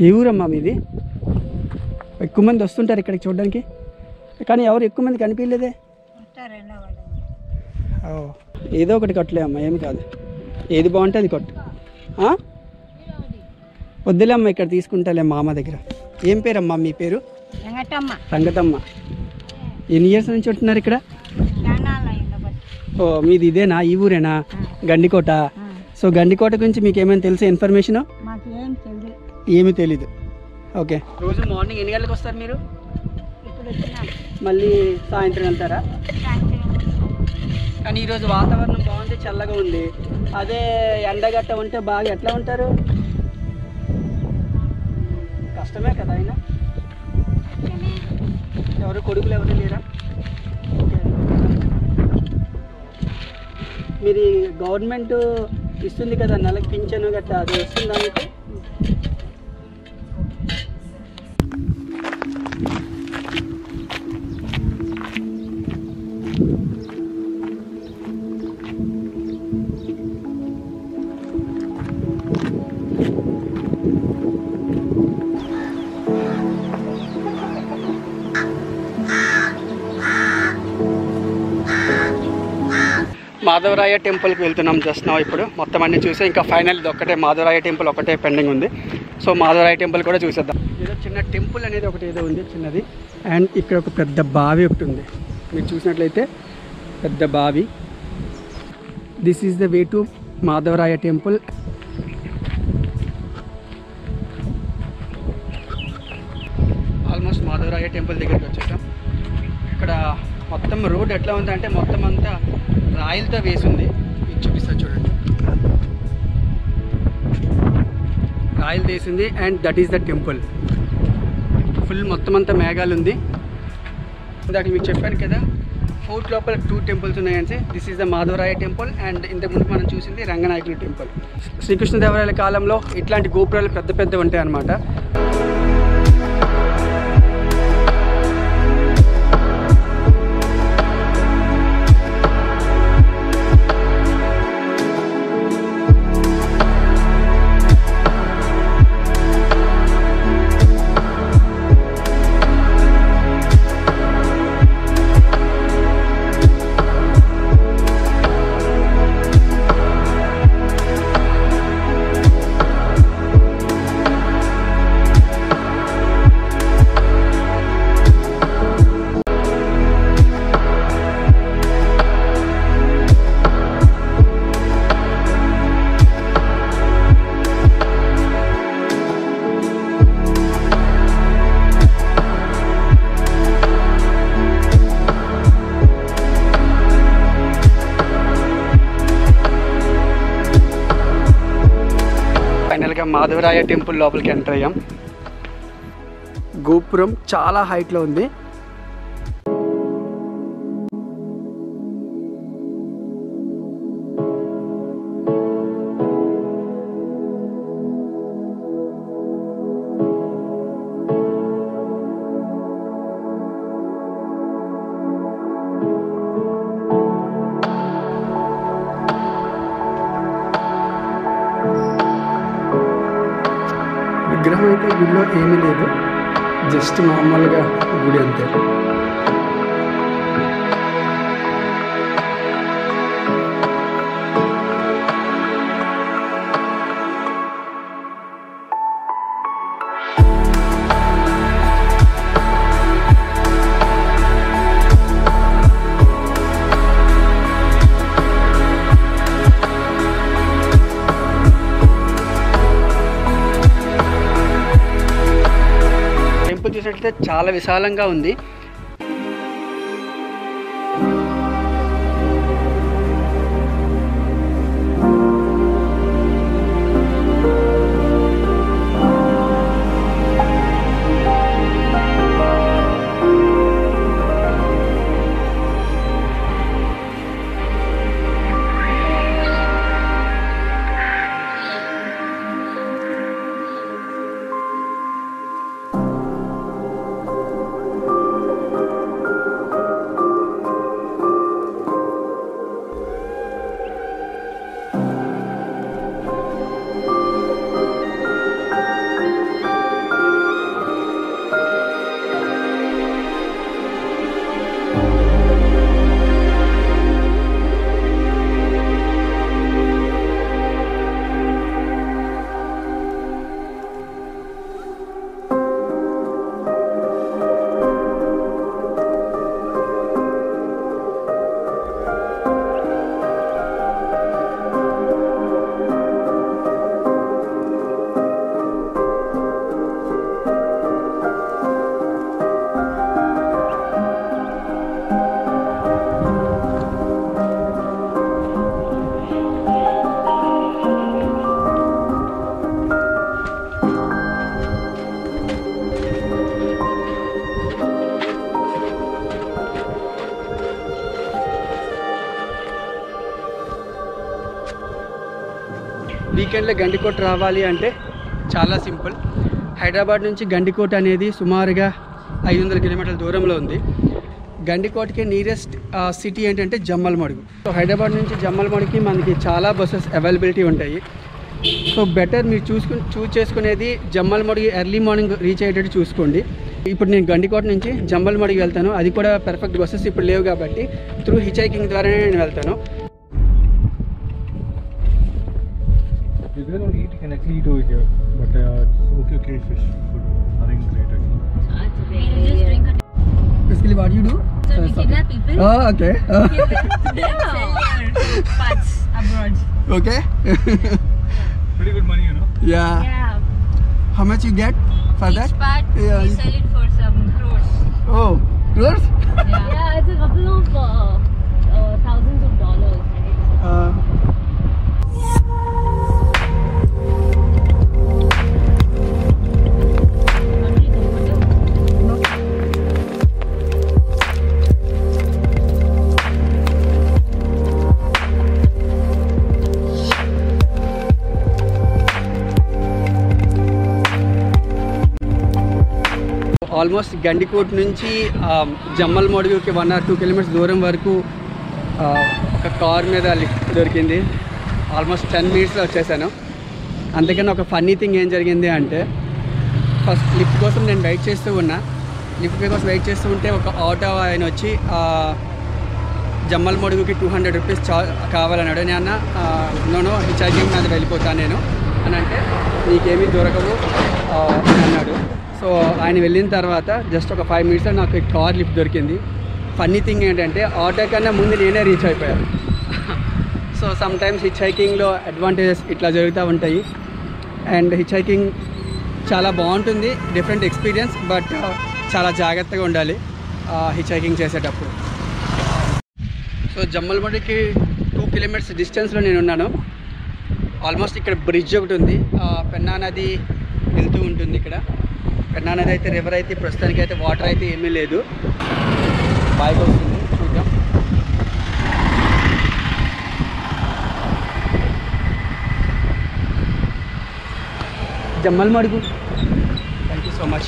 ఏ ఊరమ్మా మీది? ఎక్కువ మంది వస్తుంటారు ఇక్కడికి చూడడానికి, కానీ ఎవరు ఎక్కువ మంది కనిపించలేదే. ఏదో ఒకటి కట్టలే అమ్మ, ఏమి కాదు, ఏది బాగుంటే అది కొట్టు. వద్దులే అమ్మ, ఇక్కడ తీసుకుంటాలే మా అమ్మ దగ్గర. ఏం పేరమ్మా మీ పేరు? రంగతమ్మ. ఎన్ని ఇయర్స్ నుంచి ఉంటున్నారు ఇక్కడ? ఓ మీది ఇదేనా, ఈ ఊరేనా? గండికోట. సో గండికోట గురించి మీకు ఏమైనా తెలిసే ఇన్ఫర్మేషన్? ఏమీ తెలీదు. ఓకే. రోజు మార్నింగ్ ఎన్ని గంటలకు వస్తారు మీరు? మళ్ళీ సాయంత్రం వెళ్తారా? కానీ ఈరోజు వాతావరణం బాగుంది, చల్లగా ఉంది. అదే ఎండగట్ట ఉంటే బాగా ఎట్లా ఉంటారు? కష్టమే కదా. అయినా ఎవరు కొడుకులు ఎవరు లేరా? మీరు గవర్నమెంట్ ఇస్తుంది కదా నెలకు పింఛను గట్ట, అది వస్తుందా మీకు? మాధవరాయ టెంపుల్కి వెళ్తున్నాం జస్ట్ నా. ఇప్పుడు మొత్తం అన్నీ చూసి ఇంకా ఫైనల్ ఇది ఒక్కటే మాధవరాయ టెంపుల్ ఒకటే పెండింగ్ ఉంది. సో మాధవరాయ టెంపుల్ కూడా చూసేద్దాం. ఏదో చిన్న టెంపుల్ అనేది ఒకటి ఏదో ఉంది చిన్నది. అండ్ ఇక్కడ ఒక పెద్ద బావి ఒకటి ఉంది, మీరు చూసినట్లయితే పెద్ద బావి. This is the way to Madhavaraya temple. Almost Madhavaraya temple దగ్గరికి వచ్చేసాం. ఇక్కడ మొత్తం రోడ్ ఎట్లా ఉందంటే మొత్తం అంతా రాయిలతో వేసింది. మీకు చూపిస్తా చూడండి, రాయిలు వేసింది. And that is the temple. Full మొత్తం అంతా మేఘాలు ఉంది. ఇందాక మీకు చెప్పాను కదా ఫోర్ట్ లోపల 2 టెంపుల్స్ ఉన్నాయని. This is the Madhavaraya temple and ఇంతకుముందు మనం చూసింది రంగనాయకుల టెంపుల్. శ్రీకృష్ణదేవరాయల కాలంలో ఇట్లాంటి గోపురాలు పెద్ద పెద్ద ఉంటాయి అన్నమాట. ఫైనల్గా మాధవరాయ టెంపుల్ లోపలికి ఎంటర్ అయ్యాం. గోపురం చాలా హైట్లో ఉంది. విగ్రహం అయితే గుడిలో ఏమీ లేదు, జస్ట్ నార్మల్గా గుడి అంతే. చూసినట్లయితే చాలా విశాలంగా ఉంది. వీకెండ్లో గండికోట రావాలి అంటే చాలా సింపుల్. హైదరాబాద్ నుంచి గండికోట అనేది సుమారుగా 500 కిలోమీటర్ల దూరంలో ఉంది. గండికోటకి నియరెస్ట్ సిటీ ఏంటంటే జమ్మలమడుగు. సో హైదరాబాద్ నుంచి జమ్మలమడుగుకి మనకి చాలా బస్సెస్ అవైలబిలిటీ ఉంటాయి. సో బెటర్ మీరు చూస్ చేసుకునేది జమ్మలమడుగు ఎర్లీ మార్నింగ్ రీచ్ అయ్యేటట్టు చూసుకోండి. ఇప్పుడు నేను గండికోట నుంచి జమ్మలమడుగు వెళ్తాను. అది కూడా పర్ఫెక్ట్ బస్సెస్ ఇప్పుడు లేవు కాబట్టి త్రూ హిచ్హైకింగ్ ద్వారానే నేను వెళ్తాను. You don't eat, you can actually eat over here, but okay fish food, nothing great actually. It's okay. You just drink a Basically what you do? So we kidnap people. Oh, okay. Then sell their parts abroad. Okay. Pretty good money, you know. Yeah. Yeah. How much you get for Each that? part Yeah. we sell it for some crores. Oh, crores? Yeah, it's a couple of thousands of dollars. Almost Gandikota నుంచి జమ్మలమడుగుకి 1 or 2 kilometres దూరం వరకు ఒక car మీద lift దొరికింది. Almost 10 మినిట్స్లో వచ్చేసాను. అందుకని ఒక ఫన్నీ థింగ్ ఏం జరిగింది అంటే, ఫస్ట్ లిఫ్ట్ కోసం నేను వెయిట్ చేస్తూ ఉన్నా. లిఫ్ట్ కోసం వెయిట్ చేస్తూ ఉంటే ఒక ఆటో ఆయన వచ్చి జమ్మలమడుగుకి 200 రూపీస్ కావాలన్నాడు. నేను అన్న నో హిచ్హైకింగ్ మీద వెళ్ళిపోతాను నేను అని అంటే, నీకేమీ దొరకవు అని అన్నాడు. సో ఆయన వెళ్ళిన తర్వాత జస్ట్ ఒక 5 మినిట్స్లో నాకు కార్ లిఫ్ట్ దొరికింది. ఫన్నీ థింగ్ ఏంటంటే ఆటో కన్నా ముందు నేనే రీచ్ అయిపోయాను. సో సమ్ టైమ్స్ హిచ్హైకింగ్లో అడ్వాంటేజెస్ ఇట్లా జరుగుతూ ఉంటాయి. అండ్ హిచ్హైకింగ్ చాలా బాగుంటుంది, డిఫరెంట్ ఎక్స్పీరియన్స్, బట్ చాలా జాగ్రత్తగా ఉండాలి హిచ్హైకింగ్ చేసేటప్పుడు. సో జమ్మలమడుగుకి 2 కిలోమీటర్స్ డిస్టెన్స్లో నేను ఉన్నాను. ఆల్మోస్ట్ ఇక్కడ బ్రిడ్జ్ ఒకటి ఉంది, పెన్నా నది వెళ్తూ ఉంటుంది. ఇక్కడ పెన్నా నది అయితే రివర్ అయితే ప్రస్తుతానికి అయితే వాటర్ అయితే ఏమీ లేదు. బాగా వస్తుంది, చూద్దాం. Jammalamadugu, thank you so much.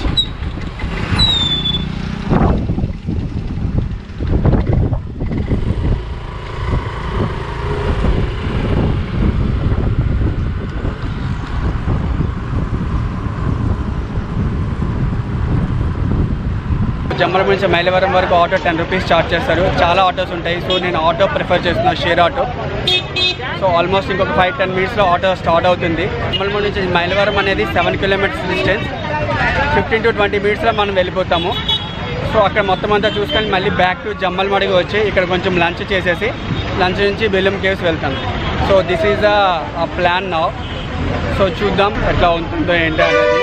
Jammalamadugu నుంచి మైలవరం వరకు ఆటో 10 రూపీస్ ఛార్జ్ చేస్తారు. చాలా ఆటోస్ ఉంటాయి. సో నేను ఆటో ప్రిఫర్ చేస్తున్నాను, షేర్ ఆటో. సో ఆల్మోస్ట్ ఇంకొక 5-10 మినిట్స్లో ఆటో స్టార్ట్ అవుతుంది. జమ్మలమడుగు నుంచి మైలవరం అనేది 7 కిలోమీటర్స్ డిస్టెన్స్. 15 to 20 మినిట్స్లో మనం వెళ్ళిపోతాము. సో అక్కడ మొత్తం అంతా చూసుకొని మళ్ళీ బ్యాక్ టు జమ్మలమడుగు వచ్చి ఇక్కడ కొంచెం లంచ్ చేసేసి లంచ్ నుంచి బెలూమ్ కేవ్స్ వెళ్తాం. So this is a plan now. So చూద్దాం ఎట్లా ఉంటుందో ఏంటి అనేది.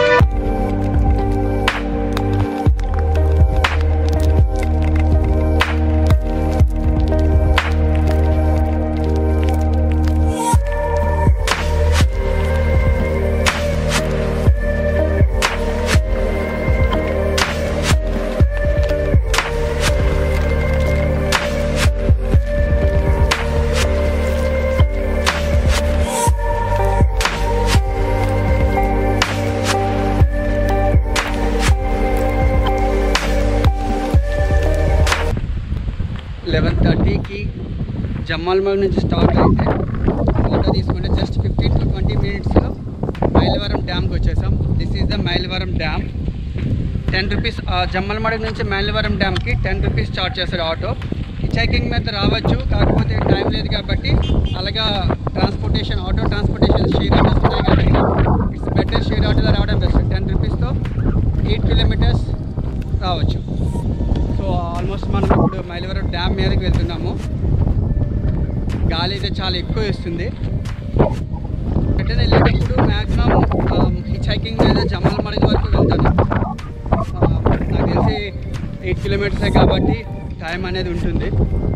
జమ్మలమడుగు నుంచి స్టార్ట్ అయితే ఆటో తీసుకుంటే జస్ట్ 15 to 20 మినిట్స్లో మైలవరం డ్యామ్కి వచ్చేసాం. This is the Mylavaram dam. 10 rupees Jammalamadugu నుంచి మైలవరం డ్యామ్కి 10 రూపీస్ చార్జ్ చేస్తాడు ఆటో. హిచ్హైకింగ్ మీద రావచ్చు, కాకపోతే టైం లేదు కాబట్టి అలాగా transportation, auto transportation share autos ఉన్నాయి కాబట్టి ఇట్స్ బెటర్ షేర్ ఆటోలో రావడం బెస్ట్. 10 రూపీస్తో 8 కిలోమీటర్స్ రావచ్చు. సో ఆల్మోస్ట్ మనం ఇప్పుడు మైలవరం డ్యామ్ మీదకి వెళ్తున్నాము. గాలి అయితే చాలా ఎక్కువ వేస్తుంది. రిటర్న్ వెళ్ళేటప్పుడు మ్యాక్సిమం హిచ్హైకింగ్ మీద జమ్మలమడుగు వరకు వెళ్తాను. నాకు తెలిసి 8 కిలోమీటర్సే కాబట్టి టైం అనేది ఉంటుంది.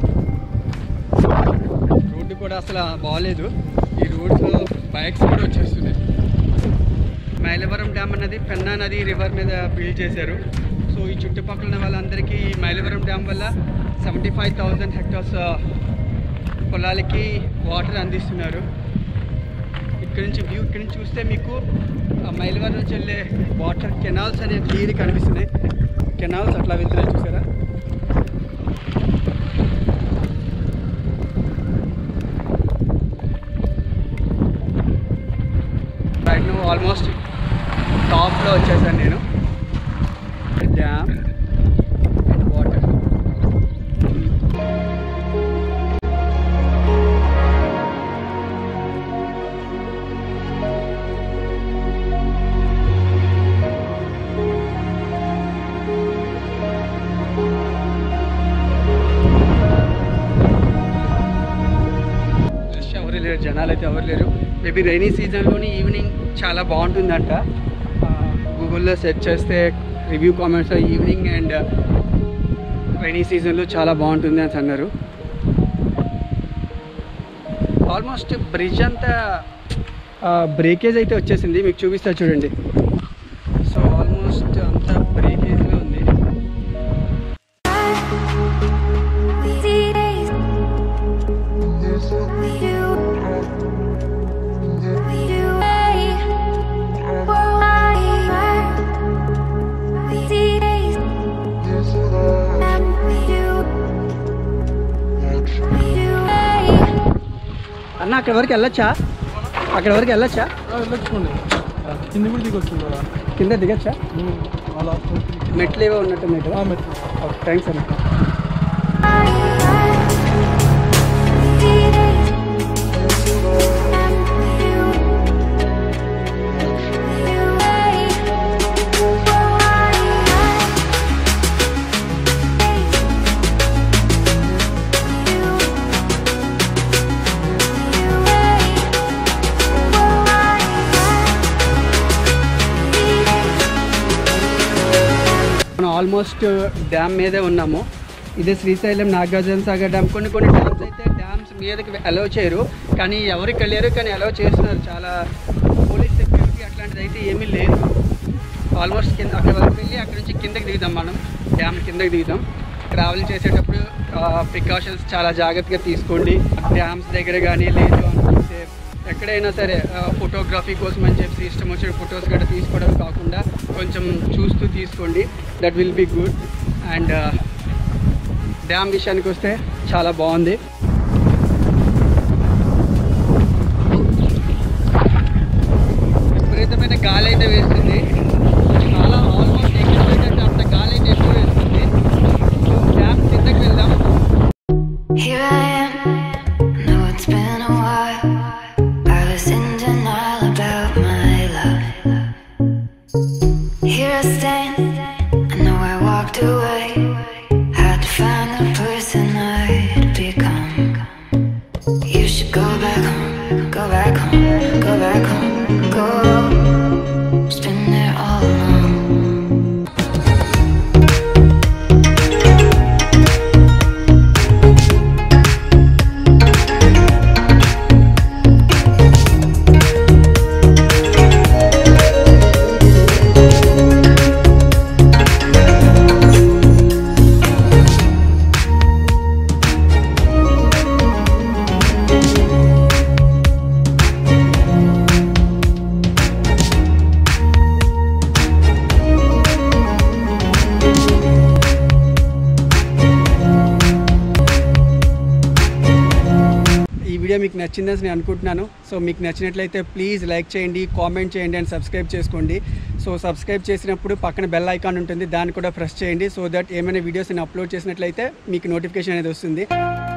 రోడ్డు కూడా అసలు బాగాలేదు. ఈ రోడ్లో బైక్స్ కూడా వచ్చేస్తున్నాయి. మైలవరం డ్యామ్ అనేది పెన్నా నది రివర్ మీద బిల్డ్ చేశారు. సో ఈ చుట్టుపక్కల ఉన్న వాళ్ళందరికీ మైలవరం డ్యామ్ వల్ల 75,000 హెక్టార్స్ పొలాలకి వాటర్ అందిస్తున్నారు. ఇక్కడ నుంచి వ్యూ ఇక్కడ నుంచి చూస్తే మీకు మైలవరం నుంచి వెళ్ళే వాటర్ కెనాల్స్ అనేవి క్లియర్ కనిపిస్తున్నాయి. కెనాల్స్ అట్లా వెళ్తున్నాయి చూసారా. రైట్ నౌ ఆల్మోస్ట్ టాప్లో వచ్చేసాను నేను. Dam and water. ఎవరు లేరు, జనాలు అయితే ఎవరు లేరు. మేబీ రైనీ సీజన్లోని ఈవినింగ్ చాలా బాగుంటుందంట. గూగుల్లో సెర్చ్ చేస్తే రివ్యూ కామెంట్స్లో ఈవినింగ్ అండ్ రైనీ సీజన్లో చాలా బాగుంటుంది అని అన్నారు. ఆల్మోస్ట్ బ్రిడ్జ్ అంతా బ్రేకేజ్ అయితే వచ్చేసింది, మీకు చూపిస్తా చూడండి. సో ఆల్మోస్ట్ అంతా బ్రేకేజ్లో ఉంది. అన్న అక్కడ వరకు వెళ్ళొచ్చా? అక్కడ వరకు వెళ్ళొచ్చా? వెళ్ళొచ్చుకోండి, కింద కూడా దిగొచ్చు. కింద దిగచ్చా? అలా మెట్లు ఏవో ఉన్నట్టున్నాయి కదా. మెట్లు. ఓకే, థ్యాంక్స్ అన్న. ఆల్మోస్ట్ డ్యామ్ మీదే ఉన్నాము. ఇదే శ్రీశైలం నాగార్జున సాగర్ డ్యామ్. కొన్ని డ్యామ్స్ అయితే డ్యామ్స్ మీదకి అలౌ చేయరు, కానీ ఎవరికి వెళ్ళారు కానీ అలౌ చేస్తున్నారు. చాలా పోలీస్ సెక్యూరిటీ అట్లాంటిది అయితే ఏమీ లేదు. ఆల్మోస్ట్ కింద అక్కడ వరకు వెళ్ళి అక్కడ నుంచి కిందకి దిగుదాం. మనం డ్యామ్ కిందకి దిగుదాం. ట్రావెల్ చేసేటప్పుడు ప్రికాషన్స్ చాలా జాగ్రత్తగా తీసుకోండి. డ్యామ్స్ దగ్గర కానీ లేదు అనుకుంటే ఎక్కడైనా సరే ఫోటోగ్రఫీ కోసం అని చెప్పి ఇష్టం వచ్చిన ఫొటోస్ గట్రా తీసుకోవడం కాకుండా కొంచెం చూస్తూ తీసుకోండి. That will be good. And dam విషయానికి వస్తే చాలా బాగుంది. విపరీతమైన గాలి అయితే వేస్తుంది. చాలా ఆల్మోస్ట్ ఎక్స్పెక్టెడ్ అంత గాలి అయితే ఎక్కువ వేస్తుంది. డ్యామ్ కిందకి వెళ్దాం. Here I am, know it's been a while. I was in denial about my love. Here I stand, I know I walked away. Had to find the person I'd become. You should go back home, go back home, go back home, go. It's been there all along. Video మీకు నచ్చిందని నేను అనుకుంటున్నాను. So మీకు నచ్చినట్లయితే please like చేయండి, comment చేయండి and subscribe చేసుకోండి. So subscribe చేసినప్పుడు పక్కన బెల్ ఐకాన్ ఉంటుంది, దాన్ని కూడా ప్రెస్ చేయండి. సో దట్ ఏమైనా వీడియోస్ నేను అప్లోడ్ చేసినట్లయితే మీకు నోటిఫికేషన్ అనేది వస్తుంది.